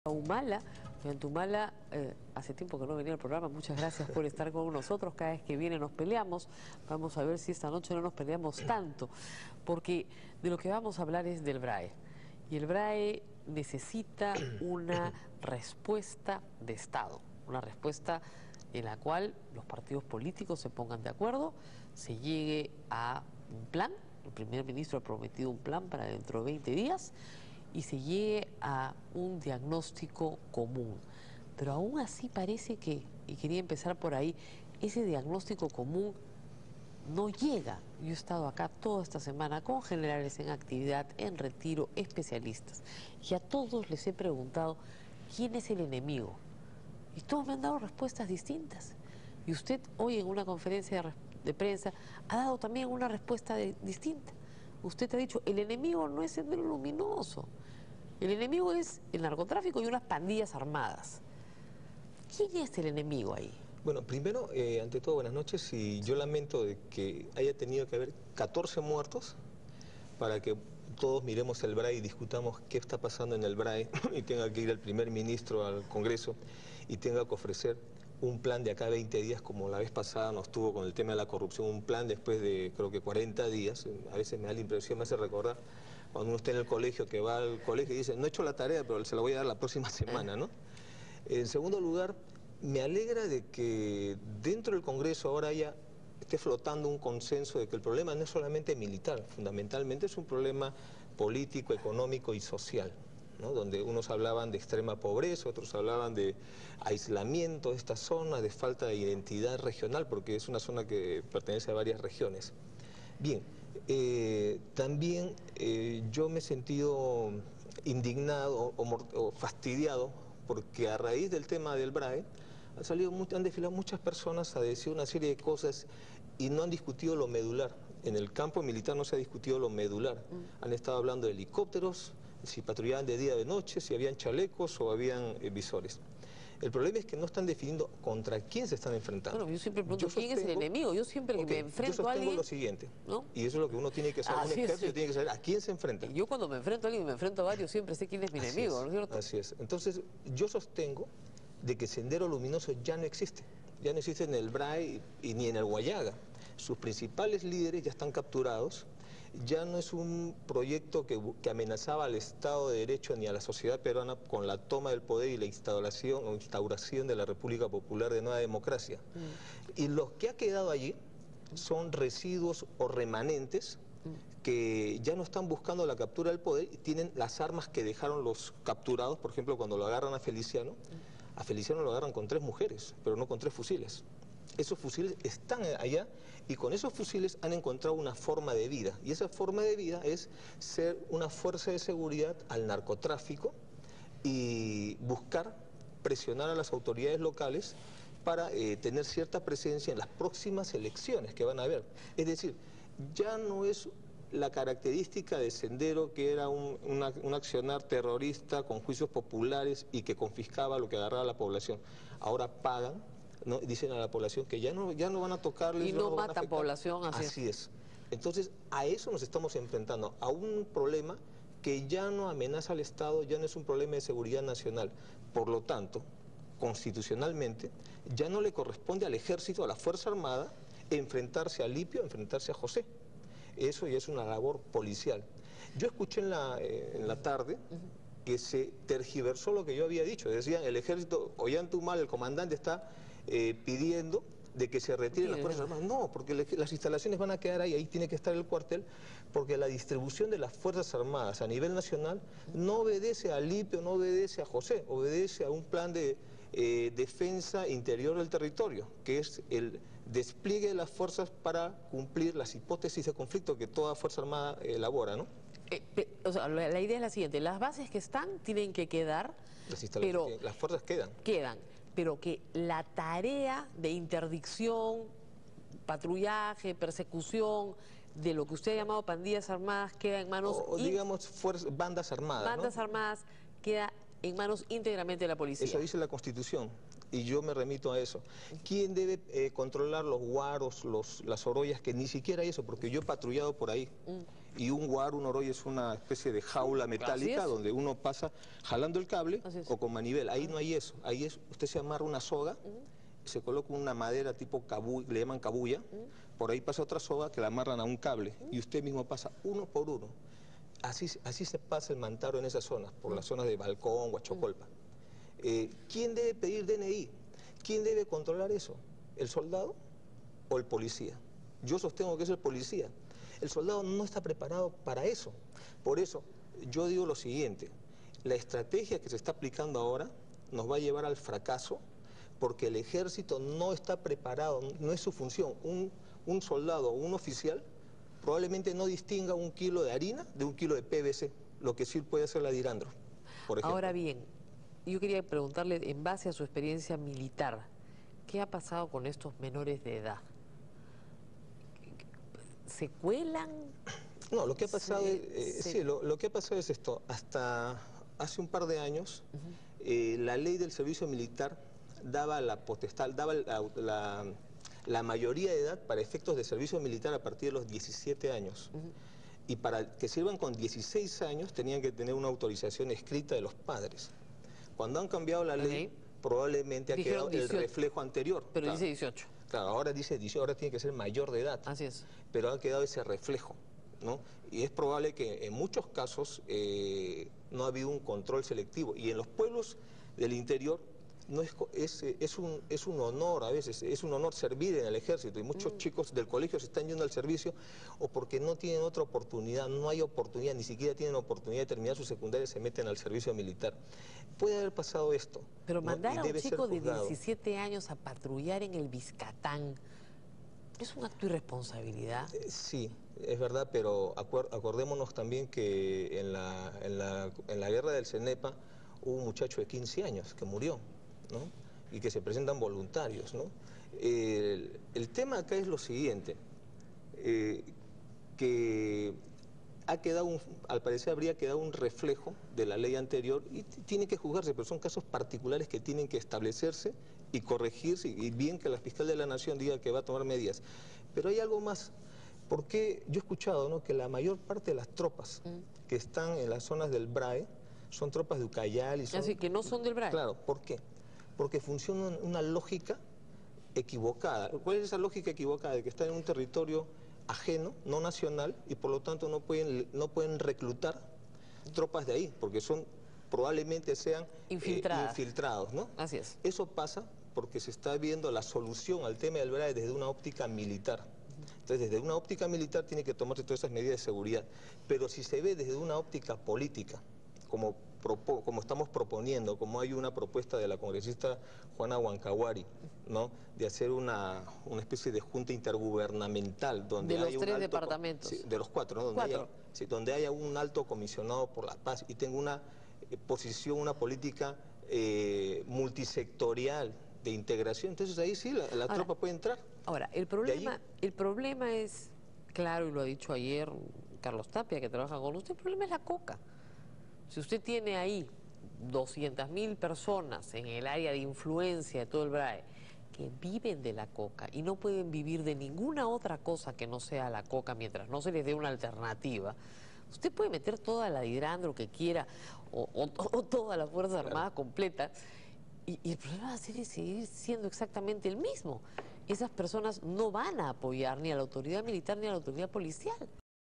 Humala. Humala, hace tiempo que no venía al programa, muchas gracias por estar con nosotros. Cada vez que viene nos peleamos. Vamos a ver si esta noche no nos peleamos tanto, porque de lo que vamos a hablar es del BRAE. Y el BRAE necesita una respuesta de Estado, una respuesta en la cual los partidos políticos se pongan de acuerdo, se llegue a un plan. El primer ministro ha prometido un plan para dentro de 20 días y se llegue a un diagnóstico común. Pero aún así parece que, y quería empezar por ahí, ese diagnóstico común no llega. Yo he estado acá toda esta semana con generales en actividad, en retiro, especialistas, y a todos les he preguntado quién es el enemigo. Y todos me han dado respuestas distintas. Y usted hoy en una conferencia de prensa ha dado también una respuesta distinta. Usted ha dicho, el enemigo no es Sendero Luminoso. El enemigo es el narcotráfico y unas pandillas armadas. ¿Quién es el enemigo ahí? Bueno, primero, ante todo, buenas noches, y yo lamento de que haya tenido que haber 14 muertos para que todos miremos el BRAE y discutamos qué está pasando en el BRAE y tenga que ir el primer ministro al Congreso y tenga que ofrecer un plan de acá a 20 días, como la vez pasada nos tuvo con el tema de la corrupción, un plan después de creo que 40 días, a veces me da la impresión, me hace recordar cuando uno está en el colegio, que va al colegio y dice, no he hecho la tarea, pero se la voy a dar la próxima semana, ¿no? En segundo lugar, me alegra de que dentro del Congreso ahora esté flotando un consenso de que el problema no es solamente militar, fundamentalmente es un problema político, económico y social, ¿no? Donde unos hablaban de extrema pobreza, otros hablaban de aislamiento de esta zona, de falta de identidad regional, porque es una zona que pertenece a varias regiones. Bien, también yo me he sentido indignado o fastidiado porque a raíz del tema del BRAE han desfilado muchas personas a decir una serie de cosas y no han discutido lo medular. En el campo militar no se ha discutido lo medular. Han estado hablando de helicópteros, si patrullaban de día o de noche, si habían chalecos o habían visores. El problema es que no están definiendo contra quién se están enfrentando. Bueno, yo siempre pregunto, ¿quién es el enemigo? Yo siempre que me enfrento a alguien... lo siguiente, ¿no? Y eso es lo que uno tiene que saber, un ejército tiene que saber a quién se enfrenta. Yo cuando me enfrento a alguien, me enfrento a varios, siempre sé quién es mi enemigo, ¿no es cierto? Así es. Entonces, yo sostengo de que Sendero Luminoso ya no existe. Ya no existe en el BRAE y ni en el Huallaga. Sus principales líderes ya están capturados. Ya no es un proyecto que amenazaba al Estado de Derecho ni a la sociedad peruana con la toma del poder y la instauración de la República Popular de Nueva Democracia. Y lo que ha quedado allí son residuos o remanentes que ya no están buscando la captura del poder y tienen las armas que dejaron los capturados. Por ejemplo, cuando lo agarran a Feliciano lo agarran con 3 mujeres, pero no con 3 fusiles. Esos fusiles están allá y con esos fusiles han encontrado una forma de vida. Y esa forma de vida es ser una fuerza de seguridad al narcotráfico y buscar presionar a las autoridades locales para tener cierta presencia en las próximas elecciones que van a haber. Es decir, ya no es la característica de Sendero, que era un accionar terrorista con juicios populares y que confiscaba lo que agarraba a la población. Ahora pagan, ¿no? Dicen a la población que ya no van a tocarles. Y no matan población, así es. Entonces, a eso nos estamos enfrentando, a un problema que ya no amenaza al Estado, ya no es un problema de seguridad nacional. Por lo tanto, constitucionalmente, ya no le corresponde al Ejército, a la Fuerza Armada, enfrentarse a Lipio, enfrentarse a José. Eso ya es una labor policial. Yo escuché en la tarde que se tergiversó lo que yo había dicho. Decían, el ejército, Ollantaytamala, el comandante, está pidiendo de que se retiren las Fuerzas Armadas. No, porque las instalaciones van a quedar ahí tiene que estar el cuartel, porque la distribución de las Fuerzas Armadas a nivel nacional no obedece a Lipio, no obedece a José, obedece a un plan de defensa interior del territorio, que es el despliegue de las fuerzas para cumplir las hipótesis de conflicto que toda Fuerza Armada elabora, ¿no? O sea, la idea es la siguiente, las bases que están tienen que quedar, pero las fuerzas quedan, pero que la tarea de interdicción, patrullaje, persecución, de lo que usted ha llamado pandillas armadas, queda en manos... O digamos, bandas armadas, bandas armadas, queda en manos íntegramente de la policía. Eso dice la Constitución, y yo me remito a eso. ¿Quién debe controlar los guaros, las orollas? Que ni siquiera eso, porque yo he patrullado por ahí. Y un guar, un oroy es una especie de jaula metálica donde uno pasa jalando el cable o con manivela. Ahí no hay eso. Ahí usted se amarra una soga, se coloca una madera tipo cabuya, le llaman cabuya, por ahí pasa otra soga que la amarran a un cable y usted mismo pasa uno por uno. Así se pasa el mantaro en esas zonas, por las zonas de Balcón, Huachocolpa. ¿Quién debe pedir DNI? ¿Quién debe controlar eso? ¿El soldado o el policía? Yo sostengo que es el policía. El soldado no está preparado para eso. Por eso, yo digo lo siguiente, la estrategia que se está aplicando ahora nos va a llevar al fracaso porque el ejército no está preparado, no es su función. Un soldado o un oficial probablemente no distinga 1 kilo de harina de 1 kilo de PVC, lo que sí puede hacer la Dirandro, por ejemplo. Ahora bien, yo quería preguntarle, en base a su experiencia militar, ¿qué ha pasado con estos menores de edad? ¿Se cuelan? No, lo que ha pasado lo que ha pasado es esto. Hasta hace un par de años, la ley del servicio militar daba la potestad, daba la mayoría de edad para efectos de servicio militar a partir de los 17 años. Y para que sirvan con 16 años tenían que tener una autorización escrita de los padres. Cuando han cambiado la ley, probablemente ha quedado 18. El reflejo anterior. Pero claro, dice 18. Claro, ahora dice 18, ahora tiene que ser mayor de edad. Así es. Pero ha quedado ese reflejo, ¿no? Y es probable que en muchos casos no ha habido un control selectivo. Y en los pueblos del interior no es un honor a veces, es un honor servir en el ejército. Y muchos chicos del colegio se están yendo al servicio o porque no tienen otra oportunidad, no hay oportunidad, ni siquiera tienen oportunidad de terminar su secundaria y se meten al servicio militar. Puede haber pasado esto. Pero mandar a un chico de 17 años a patrullar en el Biscatán, ¿es un acto de irresponsabilidad? Sí, es verdad, pero acordémonos también que en la guerra del Cenepa hubo un muchacho de 15 años que murió, ¿no? Y que se presentan voluntarios, ¿no? El tema acá es lo siguiente, que ha quedado al parecer habría quedado un reflejo de la ley anterior y tiene que juzgarse, pero son casos particulares que tienen que establecerse y corregirse, y bien que la fiscal de la Nación diga que va a tomar medidas. Pero hay algo más, porque yo he escuchado, ¿no?, que la mayor parte de las tropas que están en las zonas del BRAE son tropas de Ucayali. Así que no son del BRAE. Claro, ¿por qué? Porque funciona una lógica equivocada. ¿Cuál es esa lógica equivocada? De que están en un territorio ajeno, no nacional, y por lo tanto no pueden reclutar tropas de ahí, porque probablemente sean infiltrados, ¿no? Así es. Eso pasa porque se está viendo la solución al tema del BRAE desde una óptica militar. Entonces, desde una óptica militar tiene que tomarse todas esas medidas de seguridad. Pero si se ve desde una óptica política, como estamos proponiendo, como hay una propuesta de la congresista Juana Huancahuari, ¿no?, de hacer una especie de junta intergubernamental donde de los 3 departamentos. Sí, de los 4, ¿no? Donde haya un alto comisionado por la paz y tenga una posición, una política multisectorial de integración. Entonces ahí sí la tropa puede entrar. Ahora, el problema es, claro, y lo ha dicho ayer Carlos Tapia, que trabaja con usted, el problema es la coca. Si usted tiene ahí 200.000 personas en el área de influencia de todo el BRAE que viven de la coca y no pueden vivir de ninguna otra cosa que no sea la coca mientras no se les dé una alternativa, usted puede meter toda la Dirandro que quiera o toda la Fuerza Armada completa y el problema va a seguir siendo exactamente el mismo. Esas personas no van a apoyar ni a la autoridad militar ni a la autoridad policial.